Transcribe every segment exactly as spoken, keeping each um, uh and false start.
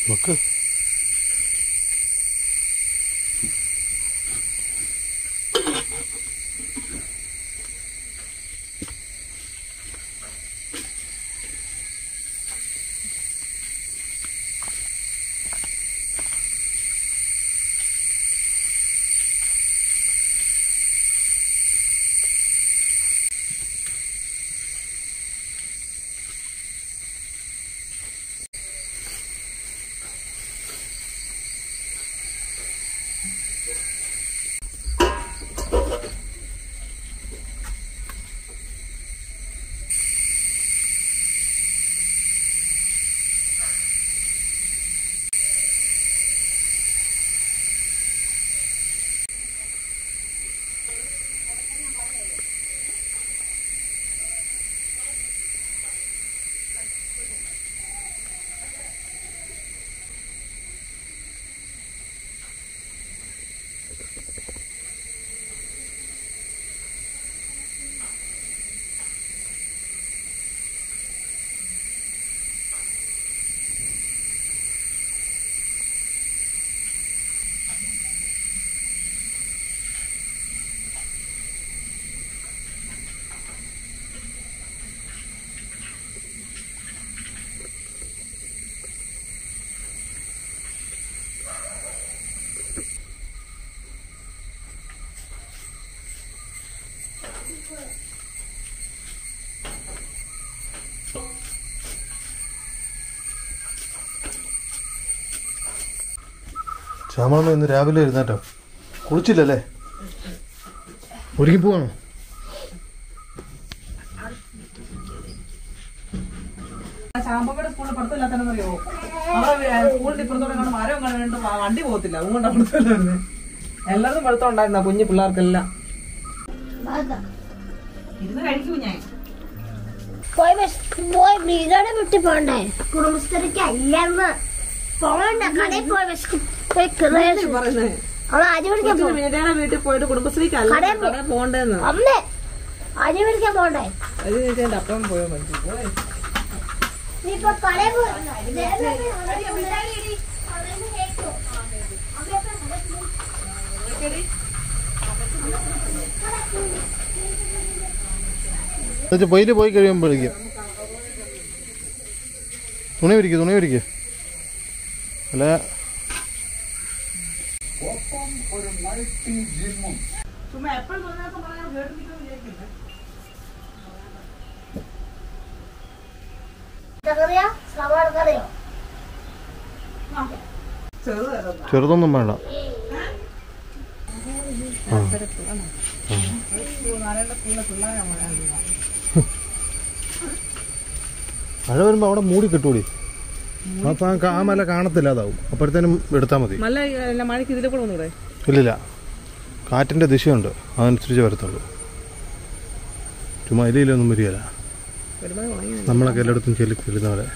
നോക്ക്. ശ്യാമ ഇന്ന് രാവിലെ എഴുന്നേറ്റോ? കുളിച്ചില്ലല്ലേ? ഒരുങ്ങി പോവാണോ? ശാമ്പയുടെ സ്കൂളിൽ പഠിത്തമില്ലാത്തറിയോ? അവിടെ സ്കൂളിന്റെ ഇപ്പുറത്തോടെ കണ്ട് മരം കണ്ടിട്ട് വണ്ടി പോകത്തില്ല. അതുകൊണ്ട് പഠിത്തമില്ലായിരുന്നു. എല്ലാവർക്കും പഠിത്തം ഉണ്ടായിരുന്ന കുഞ്ഞു പിള്ളേർക്കെല്ലാം. ഇരുന്ന് കഴിക്കൂ. ഞാൻ പോയി വീടോടെ വിട്ട് പോണ്ടേ? കുടുംബസ്ഥർക്ക് അല്ലെന്ന് പോകണ്ട. കടയിൽ പോയി വീട്ടിൽ പോയിട്ട് കുടുംബശ്രീക്ക് അല്ല പോണ്ടെന്ന് അമ്മേ അരി മേടിക്കാൻ പോണ്ടേ? അത് അപ്പം പോയോ മനസ്സിൽ ഇപ്പൊ കടയിൽ പൊയില് പോയി കഴിയുമ്പോഴേക്കും തുണി വിരിക്കും തുണി വിരിക്കും അല്ല. ചെറുതൊന്നും വേണ്ട. മഴ വരുമ്പോ അവിടെ മൂടി കിട്ടൂടി. അപ്പൊ ആ മല കാണത്തില്ല, അതാവും. അപ്പോഴത്തേനും എടുത്താൽ മതി. ഇല്ലില്ല, കാറ്റിന്റെ ദിശയുണ്ട്, അതനുസരിച്ച് വരത്തുള്ളൂ. ചുമ്മാ ഇലയിലൊന്നും വരികയില്ല. നമ്മളൊക്കെ എല്ലായിടത്തും ചെല്ലി ചെല്ലുന്ന പോലെ.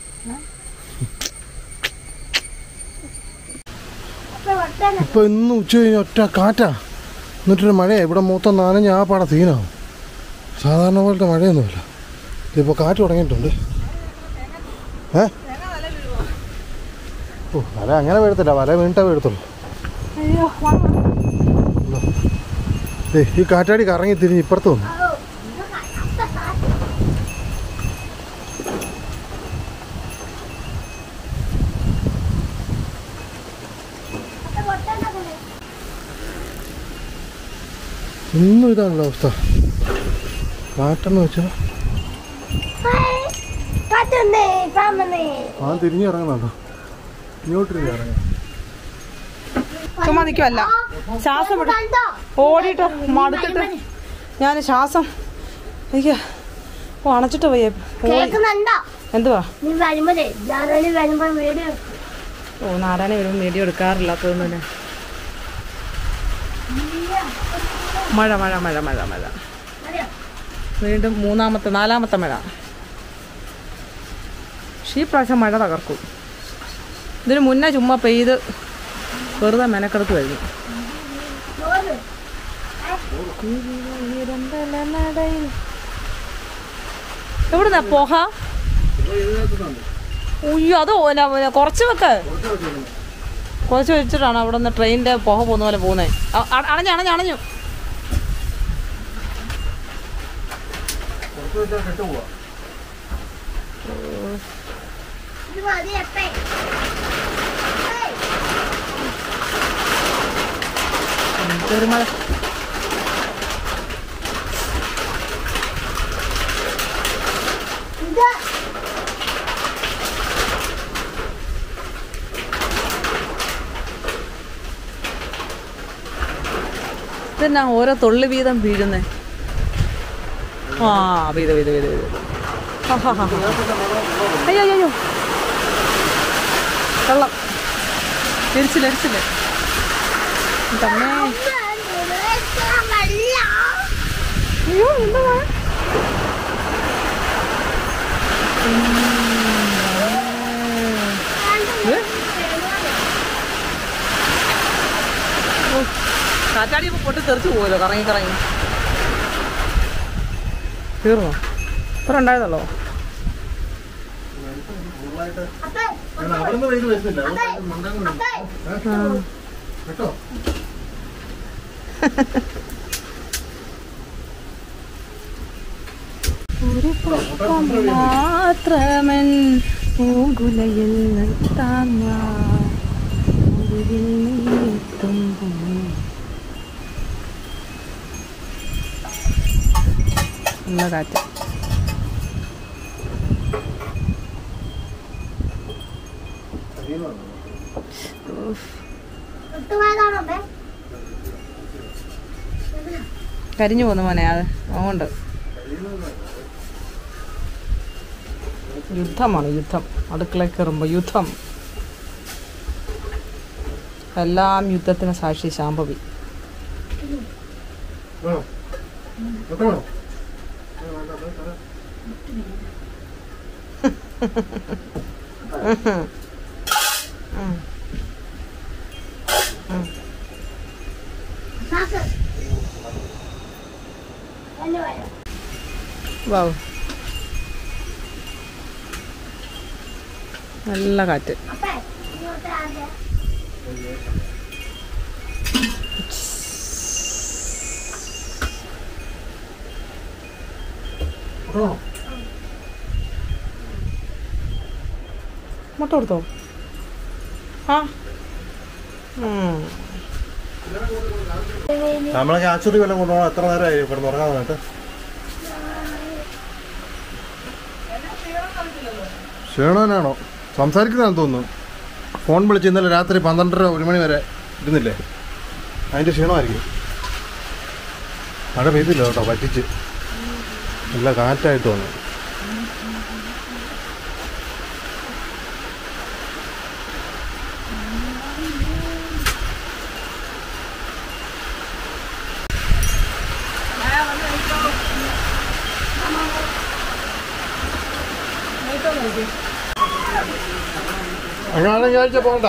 ഇപ്പൊ ഇന്ന് ഉച്ച കഴിഞ്ഞ ഒറ്റ കാറ്റാ, എന്നിട്ടൊരു മഴയാ. ഇവിടെ മൊത്തം നനഞ്ഞ് ആ പാടെ സീനാവും. സാധാരണ പോലത്തെ മഴയൊന്നുമില്ല. ഇതിപ്പോൾ കാറ്റ് തുടങ്ങിയിട്ടുണ്ട്. ഏ ഓ വല അങ്ങനെ വീഴത്തില്ല, വല വീണിട്ടേ വീഴത്തുള്ളൂ. ഈ കാറ്റാടി കറങ്ങി തിരിഞ്ഞ് ഇപ്പുറത്ത് വന്നു. ഇന്നും ഇതാണല്ലോ അവസ്ഥ. കാറ്റെന്ന് വെച്ചാ ആ തിരിഞ്ഞ് ഇറങ്ങുന്നുണ്ടോ? ഇങ്ങോട്ടിരിഞ്ഞ് ഇറങ്ങാം. ചുമ്മാ നിൽക്കുമല്ല, ശ്വാസം ഓടിയിട്ട് മടുത്തിട്ട് ഞാൻ ശ്വാസം എനിക്ക് അണച്ചിട്ട് പോയേ. എന്തുവാ? ഓ നാരായണ വരുമ്പോൾ വീഡിയോ എടുക്കാറില്ലാത്തതൊന്നും. മഴ മഴ മഴ മഴ മഴ വീണ്ടും മൂന്നാമത്തെ നാലാമത്തെ മഴ. പക്ഷേ ഈ പ്രാവശ്യം മഴ തകർക്കും. ഇതിന് മുന്നേ ചുമ്മാ പെയ്ത് വെറുതെ മെനക്കെടുത്ത് കഴിഞ്ഞു. എവിടുന്നാ പോഹ? ഉയ്യോ അത് കുറച്ച് വെക്ക്. കുറച്ച് വെച്ചിട്ടാണ് അവിടെ നിന്ന് ട്രെയിനിൻ്റെ പുക പോകുന്ന പോലെ പോകുന്നത്. അണഞ്ഞു അണഞ്ഞു അണഞ്ഞു. ഒരു മഴ ഇതെന്നാ ഓരോ തൊള്ളി വീതം വീഴുന്നേ. ആ വീത വീത വീത വീത അയ്യോ അയ്യോ വെള്ളം എരിച്ചില്ല എരിച്ചില്ല തന്നെ. അയ്യോ എന്താ കാറ്റാടി പൊട്ടി തെറിച്ച് പോയല്ലോ കറങ്ങി കറങ്ങി. തീർന്നോ? ഇത്ര ഉണ്ടായതല്ലോ. മാത്രമൻ പൂങ്കുലയിൽ നല്ല കാറ്റ്. കരിഞ്ഞു പോന്നു മോനെ. അത് അതുകൊണ്ട് യുദ്ധമാണ് യുദ്ധം. അടുക്കളയിൽ കയറുമ്പോൾ യുദ്ധം. എല്ലാം യുദ്ധത്തിന് സാക്ഷി ശാംഭവി. വാവ് നല്ല കാറ്റ്. മുട്ട കൊടുത്തോ? ആ നമ്മളൊക്കെ ആശുപത്രി വല്ലതും കൊണ്ടുപോകണം. എത്ര നേരമായി ഇവിടെ ഉറങ്ങാൻ വന്നിട്ട്? ക്ഷീണനാണോ? സംസാരിക്കുന്നതാണെന്ന് തോന്നുന്നു. ഫോൺ വിളിച്ച് ഇന്നലെ രാത്രി പന്ത്രണ്ടര ഒരു മണി വരെ ഇരുന്നില്ലേ? അതിൻ്റെ ക്ഷീണമായിരിക്കും. മഴ പെയ്തില്ല കേട്ടോ, പറ്റിച്ച്. നല്ല കാറ്റായിട്ട് വന്നു. അങ്ങനെ ഈ ആഴ്ച പോകണ്ട.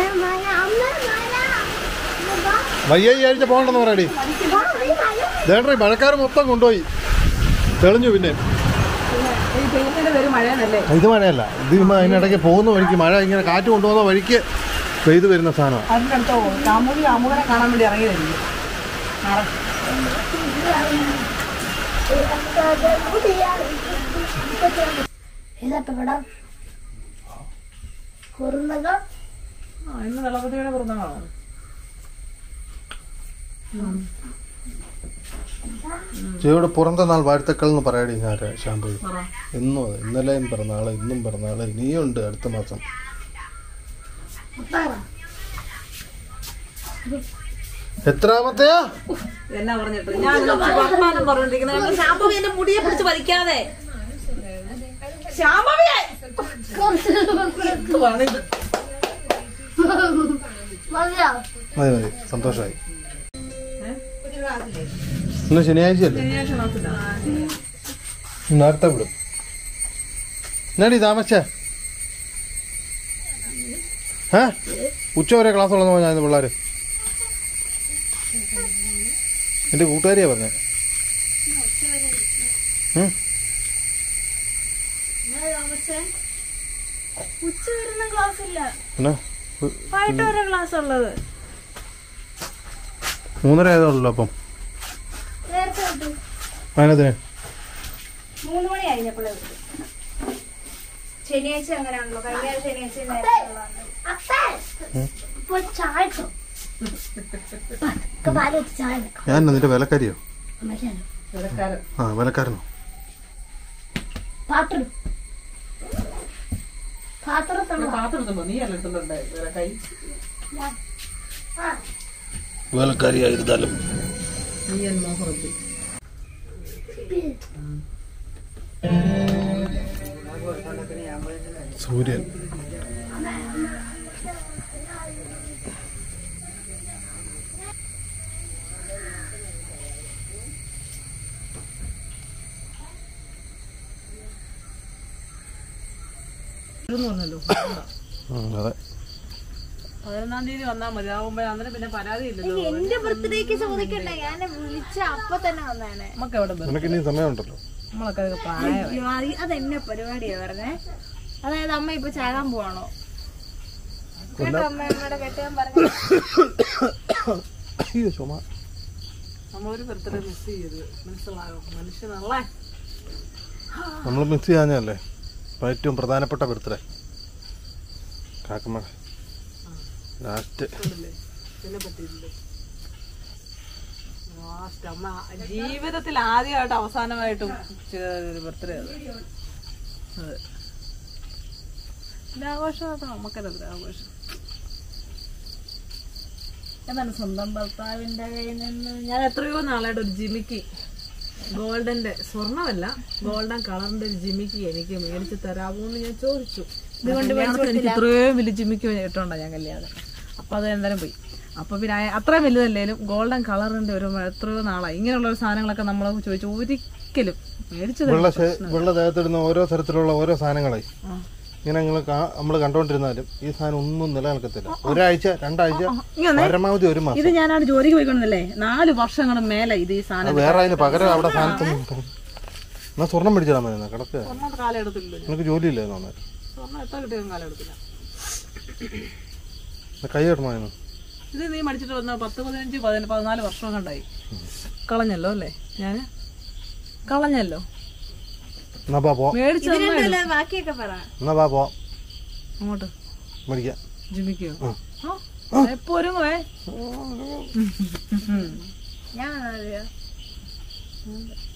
വയ്യ ഈ ആഴ്ച പോകണ്ടെന്ന് പറയടി. ദേണ്ടേ മഴക്കാർ മൊത്തം കൊണ്ടുപോയി തെളിഞ്ഞു. പിന്നെ ഇത് മഴയല്ല, ഇത് അതിനിടയ്ക്ക് പോകുന്ന വഴിക്ക് മഴ ഇങ്ങനെ കാറ്റ് കൊണ്ടുപോകുന്ന വഴിക്ക് പെയ്തു വരുന്ന സാധനം. ചേയുടെ പുറത്തെ നാൾ വാഴ്ത്തക്കൾ എന്ന് പറയടി. ഞാൻ ശാമ്പു എന്നും അതെ, ഇന്നലെയും പിറന്നാള്, ഇന്നും പിറന്നാള്, ഇനിയും ഉണ്ട് അടുത്ത മാസം. എത്രാമത്തെയാ എന്നാ പറഞ്ഞിട്ട് ഞാൻ വർത്താനം പറഞ്ഞോണ്ടിരിക്കുന്നത്. ശാംഭവി എന്റെ മുടിയെ പിടിച്ച് വലിക്കാതെ. ശാംഭവിയെ മതി മതി, സന്തോഷമായി. ഇന്ന് ശനിയാഴ്ചയല്ലേ? നേരത്തെ വിടും. എന്നാടി താമസിച്ചേ? ഏ ഉച്ച വരെ ക്ലാസ് ഉള്ളതെന്ന് പറഞ്ഞാൽ പിള്ളേര്. എന്റെ കൂട്ടുകാരിയാ പറഞ്ഞേ. ഉച്ച വരുന്ന ക്ലാസ് ഇല്ല, പിന്നെ വൈകിട്ട് വരെ ക്ലാസ് ഉള്ളത്. മൂന്നര ആയതുള്ളൂ. അപ്പം നേരത്തെ വിട്ടു, അതിനകത്തിന് മൂന്ന് മണി കഴിഞ്ഞപ്പോഴേ വിട്ടു. ശനിയാഴ്ച അങ്ങനെയാണല്ലോ, കഴിഞ്ഞ ശനിയാഴ്ച നേരത്തെ ഉള്ളതാണ്. ഇപ്പൊ ചായ ഇട്ടോ? പതുക്കെ പാല് വെച്ച് ചായ വെക്കാം. ഞാൻ നിന്റെ വിലക്കാരിയോ? അമ്മയ്ക്കാണോ? വിലക്കാരൻ. ആ വിലക്കാരനോ? പാത്രം പാത്രത്തുള്ള പാത്രം എടുത്തുണ്ടോ? നീ അല്ല എടുത്തുണ്ടേ വിലക്കൈ. വിലക്കാരിയായിരുന്നാലും നീ എൻ മോഹറബി. സൂര്യൻ പറഞ്ഞല്ലോ. അതെ. പതിനൊന്നാം തീയതി വന്നാൽ മതി. ആവുമ്പോ അന്നേരം പിന്നെ പരാതി ഇല്ലല്ലോ. എന്റെ ബർത്ത്ഡേക്ക് ചോദിക്കണ്ടേ, ഞാൻ വിളിച്ച അപ്പൊ തന്നെ വന്നേനെ. നമുക്ക് എവിടെ നിനക്ക് ഇനി സമയമുണ്ടല്ലോ. നമ്മളൊക്കെ പ്രായം. അയ്യോ, അത് അതെന്നെ പരിപാടിയാ പറഞ്ഞേ. അതായത് അമ്മ ഇപ്പൊ ചാകാൻ പോവാണോ? കേട്ടോ അമ്മ, അമ്മയുടെ കെട്ടിയാൻ പറഞ്ഞു. അയ്യോ ചുമ. നമ്മളൊരു ബർത്ത്ഡേ മിസ് ചെയ്ത് മനസ്സിലാകും മനുഷ്യനല്ലേ. നമ്മൾ മിസ് ചെയ്യാഞ്ഞല്ലേ ഏറ്റവും പ്രധാനപ്പെട്ട ബർത്ത്ഡേ. കാക്കമ്മ ലാസ്റ്റ് പിന്നെ പറ്റിയില്ലേ ലാസ്റ്റ് അമ്മ ജീവിതത്തിൽ ആദ്യമായിട്ട് അവസാനമായിട്ടും ചെയ്തൊരു ബർത്ത്ഡേ അത്. അതെ, പിന്നെ ആഘോഷം നമുക്കല്ല ആഘോഷം. എന്താണ് സ്വന്തം ഭർത്താവിന്റെ കയ്യിൽ നിന്ന് ഞാൻ എത്രയോ നാളായിട്ട് ഒരു ജിമിക്ക് ഗോൾഡന്റെ, സ്വർണ്ണമല്ല ഗോൾഡൻ കളറിന്റെ ഒരു ജിമിക്ക് എനിക്ക് മേടിച്ച് തരാമോ എന്ന് ഞാൻ ചോദിച്ചു. ഇതുകൊണ്ട് എനിക്ക് ഇത്രയും വലിയ ജിമിക്ക് ഇട്ടോണ്ടാ ഞാൻ കല്യാണം. അപ്പൊ അത് എന്തായാലും പോയി. അപ്പൊ പിന്നെ അത്രയും വലുതല്ലേലും ഗോൾഡൻ കളറിന്റെ ഒരു എത്രയോ നാളായി ഇങ്ങനെയുള്ള ഒരു സാധനങ്ങളൊക്കെ നമ്മൾ ചോദിച്ചു. ഒരിക്കലും മേടിച്ചത് വെള്ള ദേഹത്തിടുന്ന ഓരോ തരത്തിലുള്ള ഓരോ സാധനങ്ങളെ ഇങ്ങനെ നിങ്ങൾ നമ്മൾ കണ്ടോണ്ടിരുന്നാലും ഈ സാധനം ഒന്നും നിലനിൽക്കത്തില്ല. ഒരാഴ്ച രണ്ടാഴ്ച പരമാവധി ഒരു മാസം. ഇത് ഞാനാണ് ജോലിക്ക് പോയിക്കൊണ്ടല്ലേ നാല് വർഷങ്ങളുടെ മേലെ ഇത് ഈ സാധനം. വേറെ അതിന് പകരം അവിടെ സാധനത്തൊന്നും എന്നാ സ്വർണം മേടിച്ചിടാൻ മതി. കിടക്കുക സ്വർണ്ണം കാലം എടുത്തില്ല. നിനക്ക് ജോലിയില്ലായിരുന്നു. സ്വർണ്ണം എത്ര കിട്ടിയാലും കാലം എടുത്തില്ല. കൈ കിട്ടണമായിരുന്നു. ഇത് നീ മടിച്ചിട്ട് വന്ന പത്ത് പതിനഞ്ച് പതിന പതിനാല് വർഷം കണ്ടായി. കളഞ്ഞല്ലോ അല്ലേ? ഞാന് കളഞ്ഞല്ലോ. എന്നാ പോ ബാക്കിയൊക്കെ പറ. എന്നാ വാ പോ അങ്ങോട്ട് മേടിക്കാം. ജിമിക്കോ എപ്പോ ഒരുങ്ങുവേ? ഞാൻ